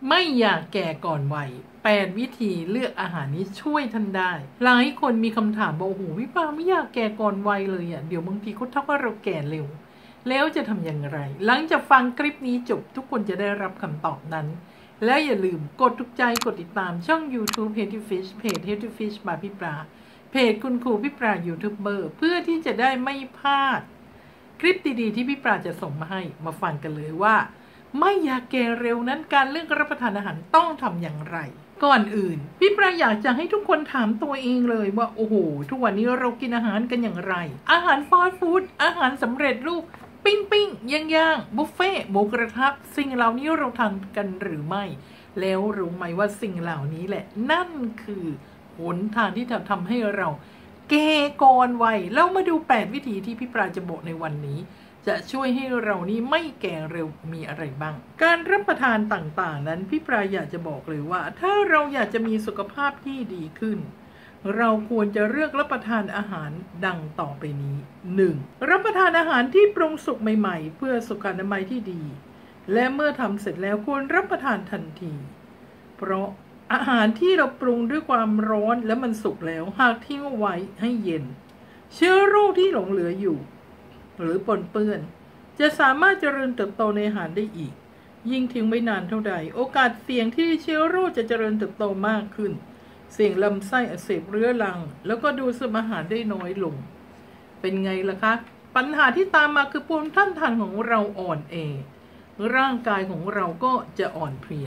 ไม่อยากแก่ก่อนวัย8 วิธีเลือกอาหารนี้ช่วยท่านได้หลายคนมีคำถามบอกโอ้โหพี่ปาไม่อยากแก่ก่อนวัยเลยเดี๋ยวบางทีเขาทักว่าเราแก่เร็วแล้วจะทำอย่างไรหลังจากฟังคลิปนี้จบทุกคนจะได้รับคำตอบนั้นและอย่าลืมกดถูกใจกดติดตามช่อง YouTube Healthy Fish เพจ Healthy Fish บายพี่ปลาเพจคุณครูพี่ปลายูทูบเบอร์เพื่อที่จะได้ไม่พลาดคลิปดีๆที่พี่ปลาจะส่งมาให้มาฟังกันเลยว่าไม่อยากแก่เร็วนั้นการเลือกรับประทานอาหารต้องทำอย่างไรก่อนอื่นพี่ปลาอยากจะให้ทุกคนถามตัวเองเลยว่าโอ้โหทุกวันนี้เรากินอาหารกันอย่างไรอาหารฟาสต์ฟู้ดอาหารสำเร็จรูปปิ้งย่างบุฟเฟ่หมูกระทะสิ่งเหล่านี้เราทานกันหรือไม่แล้วรู้ไหมว่าสิ่งเหล่านี้แหละนั่นคือหนทางที่จะทำให้เราแก่ก่อนวัยเรามาดู8 วิธีที่พี่ปลาจะบอกในวันนี้จะช่วยให้เรานี้ไม่แก่เร็วมีอะไรบ้างการรับประทานต่างๆนั้นพี่ปลาอยากจะบอกเลยว่าถ้าเราอยากจะมีสุขภาพที่ดีขึ้นเราควรจะเลือกรับประทานอาหารดังต่อไปนี้ 1. รับประทานอาหารที่ปรุงสุกใหม่ๆเพื่อสุขอนามัยที่ดีและเมื่อทำเสร็จแล้วควรรับประทานทันทีเพราะอาหารที่เราปรุงด้วยความร้อนและมันสุกแล้วหากทิ้งไว้ให้เย็นเชื้อโรคที่หลงเหลืออยู่หรือปนเปื้อนจะสามารถเจริญเติบโตในอาหารได้อีกยิ่งทิ้งไว้นานเท่าใดโอกาสเสี่ยงที่เชื้อโรคจะเจริญเติบโตมากขึ้นเสี่ยงลำไส้อักเสบเรื้อรังแล้วก็ดูดซึมอาหารได้น้อยลงเป็นไงล่ะคะปัญหาที่ตามมาคือภูมิต้านทานของเราอ่อนแอร่างกายของเราก็จะอ่อนเพลีย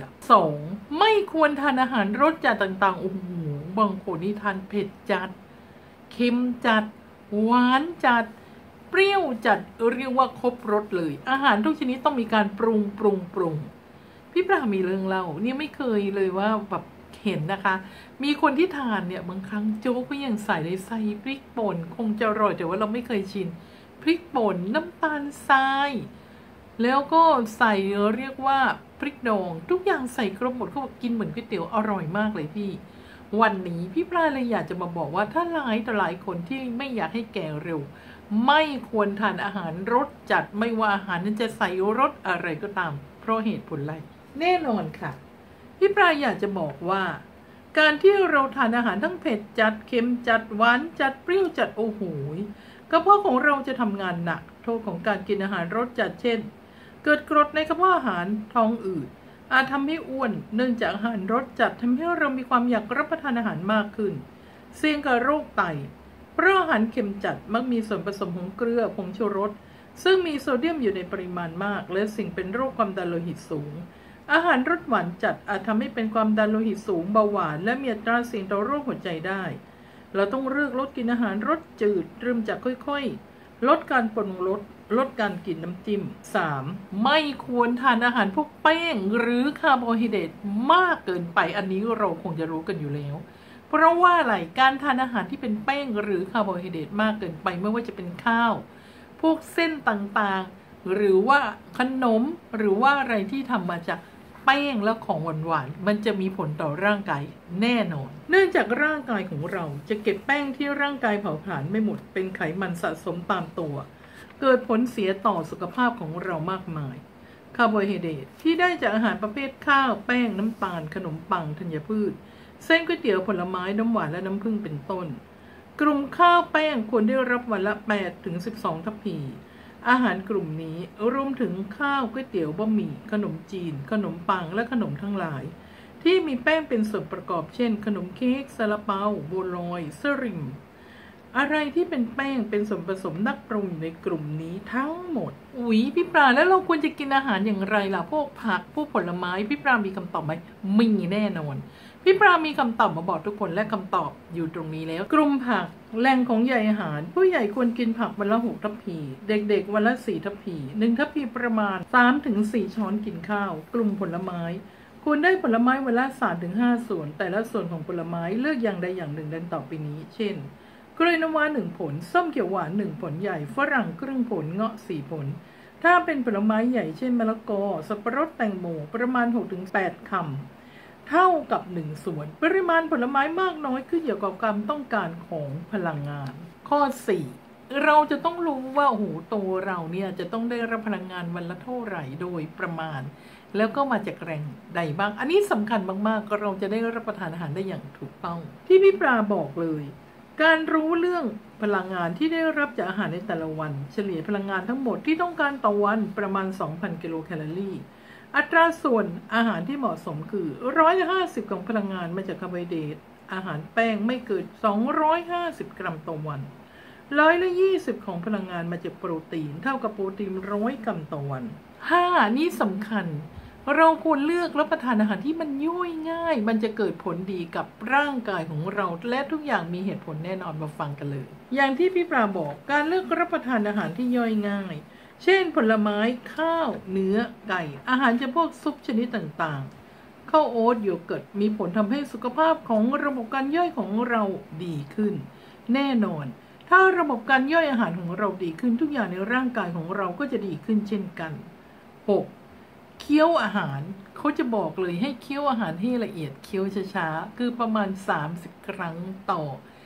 2. ไม่ควรทานอาหารรสจัดต่างๆโอ้โหบางคนนี่ทานเผ็ดจัดเค็มจัดหวานจัดเปรี้ยวจัดเรียกว่าครบรสเลยอาหารทุกชนิดต้องมีการปรุงพี่ปลามีเรื่องเล่าเนี่ยไม่เคยเลยว่าแบบเห็นนะคะมีคนที่ทานเนี่ยบางครั้งโจ๊กก็ยังใส่เลยใส่พริกป่นคงจะอร่อยแต่ว่าเราไม่เคยชินพริกป่นน้ำตาลทรายแล้วก็ใส่เรียกว่าพริกดองทุกอย่างใส่ครบหมดเขาบอกกินเหมือนก๋วยเตี๋ยวอร่อยมากเลยพี่วันนี้พี่ปลาเลยอยากจะมาบอกว่าถ้าหลายคนที่ไม่อยากให้แก่เร็วไม่ควรทานอาหารรสจัดไม่ว่าอาหารนั้นจะใส่รสอะไรก็ตามเพราะเหตุผลอะไรแน่นอนค่ะพี่ปลาอยากจะบอกว่าการที่เราทานอาหารทั้งเผ็ดจัดเค็มจัดหวานจัดเปรี้ยวจัดโอ้โหกระเพาะของเราจะทำงานหนักโทษของการกินอาหารรสจัดเช่นเกิดกรดในกระเพาะอาหารท้องอืดอาจทำให้อ้วนเนื่องจากอาหารรสจัดทำให้เรามีความอยากรับประทานอาหารมากขึ้นเสี่ยงกับโรคไตเพราะอาหารเค็มจัดมักมีส่วนผสมของเกลือผงชูรสซึ่งมีโซเดียมอยู่ในปริมาณมากและสิ่งเป็นโรคความดันโลหิตสูงอาหารรสหวานจัดอาจทำให้เป็นความดันโลหิตสูงเบาหวานและมีอัตราเสี่ยงต่อโรคหัวใจได้เราต้องเลือกลดกินอาหารรสจืดเริ่มจากค่อยๆลดการปรุงรสลดการกินน้ำจิ้ม 3. ไม่ควรทานอาหารพวกแป้งหรือคาร์โบไฮเดรตมากเกินไปอันนี้เราคงจะรู้กันอยู่แล้วเพราะว่าอะไรการทานอาหารที่เป็นแป้งหรือคาร์โบไฮเดรตมากเกินไปไม่ว่าจะเป็นข้าวพวกเส้นต่างๆหรือว่าขนมหรือว่าอะไรที่ทำมาจากแป้งและของหวานๆมันจะมีผลต่อร่างกายแน่นอนเนื่องจากร่างกายของเราจะเก็บแป้งที่ร่างกายเผาผลาญไม่หมดเป็นไขมันสะสมตามตัวเกิดผลเสียต่อสุขภาพของเรามากมายคาร์โบไฮเดรตที่ได้จากอาหารประเภทข้าวแป้งน้ำตาลขนมปังธัญพืชเส้นก๋วยเตี๋ยวผลไม้น้ำหวานและน้ำผึ้งเป็นต้นกลุ่มข้าวแป้งควรได้รับวันละ8 ถึง 12 ทัพพีอาหารกลุ่มนี้รวมถึงข้าวก๋วยเตี๋ยวบะหมี่ขนมจีนขนมปังและขนมทั้งหลายที่มีแป้งเป็นส่วนประกอบเช่นขนมเค้กซาลาเปาบัวลอยสลิมอะไรที่เป็นแป้งเป็นส่วนผสมนักปรุงในกลุ่มนี้ทั้งหมดพี่ปลาแล้วเราควรจะกินอาหารอย่างไรล่ะพวกผักพวกผลไม้พี่ปลามีคำตอบไหมมีแน่นอนพี่ปลามีคำตอบมาบอกทุกคนและคำตอบอยู่ตรงนี้แล้วกลุ่มผักแหล่งของใยอาหารผู้ใหญ่ควรกินผักวันละ6 ทัพพีเด็กๆวันละ4 ทัพพี1 ทัพพีประมาณ 3-4 ช้อนกินข้าวกลุ่มผลไม้ควรได้ผลไม้วันละ 3-5 ส่วนแต่ละส่วนของผลไม้เลือกอย่างใดอย่างหนึ่งดังต่อไปนี้เช่นกล้วยน้ำว้า1 ผลส้มเขียวหวาน1 ผลใหญ่ฝรั่งครึ่งผลเงาะ4 ผลถ้าเป็นผลไม้ใหญ่เช่นมะละกอสับปะรดแตงโมประมาณ 6-8 คำเท่ากับ1 ส่วนปริมาณผลไม้มากน้อยขึ้นอยู่กับความต้องการของพลังงานข้อ 4เราจะต้องรู้ว่าตัวเราเนี่ยจะต้องได้รับพลังงานวันละเท่าไหร่โดยประมาณแล้วก็มาจากแหล่งใดบ้างอันนี้สำคัญมากๆก็เราจะได้รับประทานอาหารได้อย่างถูกต้องที่พี่ปลาบอกเลยการรู้เรื่องพลังงานที่ได้รับจากอาหารในแต่ละวันเฉลี่ยพลังงานทั้งหมดที่ต้องการต่อวันประมาณ 2,000 กิโลแคลอรี่อัตราส่วนอาหารที่เหมาะสมคือ150ของพลังงานมาจากคาร์โบไฮเดรตอาหารแป้งไม่เกิน250 กรัมต่อวัน120ของพลังงานมาจากโปรตีนเท่ากับโปรตีน100 กรัมต่อวัน5นี่สำคัญเราควรเลือกรับประทานอาหารที่มันย่อยง่ายมันจะเกิดผลดีกับร่างกายของเราและทุกอย่างมีเหตุผลแน่นอนมาฟังกันเลยอย่างที่พี่ปลาบอกการเลือกรับประทานอาหารที่ย่อยง่ายเช่นผลไม้ข้าวเนื้อไก่อาหารจำพวกซุปชนิดต่างๆข้าวโอ๊ตโยเกิร์ตมีผลทำให้สุขภาพของระบบการย่อยของเราดีขึ้นแน่นอนถ้าระบบการย่อยอาหารของเราดีขึ้นทุกอย่างในร่างกายของเราก็จะดีขึ้นเช่นกัน 6. เคี้ยวอาหารเขาจะบอกเลยให้เคี้ยวอาหารให้ละเอียดเคี้ยวช้าๆคือประมาณ30 ครั้งต่อ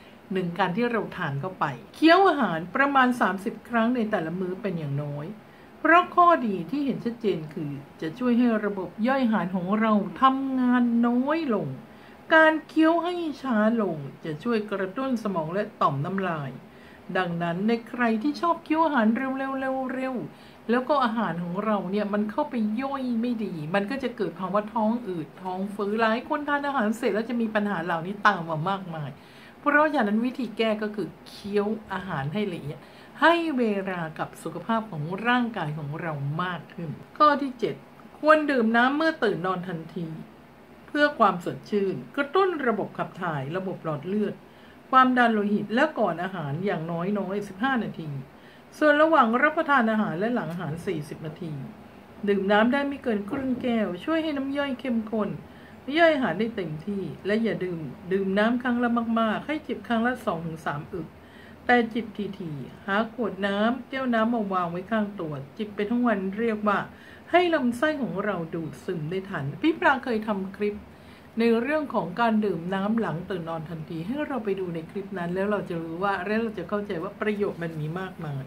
1การที่เราทานเข้าไปเคี้ยวอาหารประมาณ30 ครั้งในแต่ละมื้อเป็นอย่างน้อยเพราะข้อดีที่เห็นชัดเจนคือจะช่วยให้ระบบย่อยอาหารของเราทำงานน้อยลงการเคี้ยวให้ช้าลงจะช่วยกระตุ้นสมองและต่อมน้ำลายดังนั้นในใครที่ชอบเคี้ยวอาหารเร็วๆแล้วก็อาหารของเราเนี่ยมันเข้าไปย่อยไม่ดีมันก็จะเกิดภาวะท้องอืดท้องฝืดหลายคนทานอาหารเสร็จแล้วจะมีปัญหาเหล่านี้ตามมามากมายเพราะฉะนั้นวิธีแก้ก็คือเคี้ยวอาหารให้ละเอียดให้เวลากับสุขภาพของร่างกายของเรามากขึ้นข้อที่ 7ควรดื่มน้ำเมื่อตื่นนอนทันทีเพื่อความสดชื่นกระตุ้นระบบขับถ่ายระบบหลอดเลือดความดันโลหิตและก่อนอาหารอย่างน้อย15 นาทีส่วนระหว่างรับประทานอาหารและหลังอาหาร40 นาทีดื่มน้ำได้ไม่เกินครึ่งแก้วช่วยให้น้ำย่อยเข้มข้นย่อยอาหารได้เต็มที่และอย่าดื่มน้ำครั้งละมากๆให้จิบครั้งละ 2-3 อึกแต่จิบทีๆหาขวดน้ำแก้วน้ำมาวางไว้ข้างตัวจิบไปทั้งวันเรียกว่าให้ลำไส้ของเราดูดซึมได้ทันพี่ปลาเคยทำคลิปในเรื่องของการดื่มน้ำหลังตื่นนอนทันทีให้เราไปดูในคลิปนั้นแล้วเราจะรู้ว่าและเราจะเข้าใจว่าประโยชน์มันมีมากมาย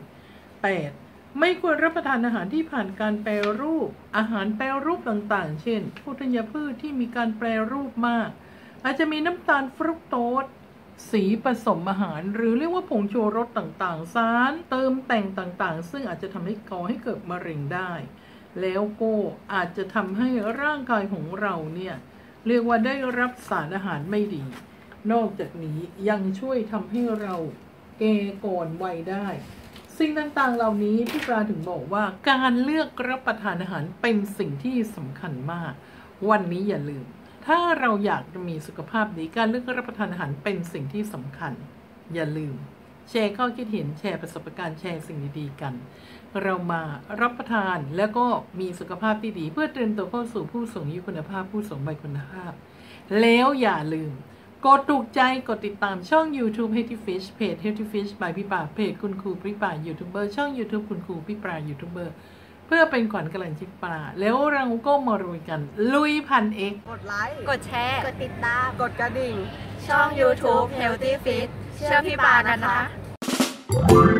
8. ไม่ควรรับประทานอาหารที่ผ่านการแปรรูปอาหารแปรรูปต่างๆเช่นธัญพืชที่มีการแปรรูปมากอาจจะมีน้ำตาลฟรุกโตสสีผสมอาหารหรือเรียกว่าผงชูรสต่างๆสารเติมแต่งต่างๆซึ่งอาจจะทำให้ก่อให้เกิดมะเร็งได้แล้วก็อาจจะทำให้ร่างกายของเราเนี่ยเรียกว่าได้รับสารอาหารไม่ดีนอกจากนี้ยังช่วยทำให้เราแก่ก่อนวัยได้สิ่งต่างๆเหล่านี้พี่ปลาถึงบอกว่าการเลือกรับประทานอาหารเป็นสิ่งที่สำคัญมากวันนี้อย่าลืมถ้าเราอยากจะมีสุขภาพดีการเลือกรับประทานอาหารเป็นสิ่งที่สำคัญอย่าลืมแชร์ข้อคิดเห็นแชร์ประสบการณ์แชร์สิ่งดีๆกันเรามารับประทานแล้วก็มีสุขภาพที่ดีเพื่อเตรียมตัวเข้าสู่ผู้สูงอายุคุณภาพผู้สูงวัยคุณภาพแล้วอย่าลืมกดถูกใจกดติดตามช่อง YouTube Healthy Fish เพจ Healthy Fish by พี่ปลาเพจคุณครูพี่ปลายูทูบเบอร์ช่อง YouTube คุณครูพี่ปลายูทูบเบอร์เพื่อเป็นขวัญกำลังใจปลาแล้วเราก็มาลุยกันลุยพันเอกกดไลค์กดแชร์กดติดตามกดกระดิ่งช่อง YouTube Healthy Fish เชื่อพี่ปลากันนะคะ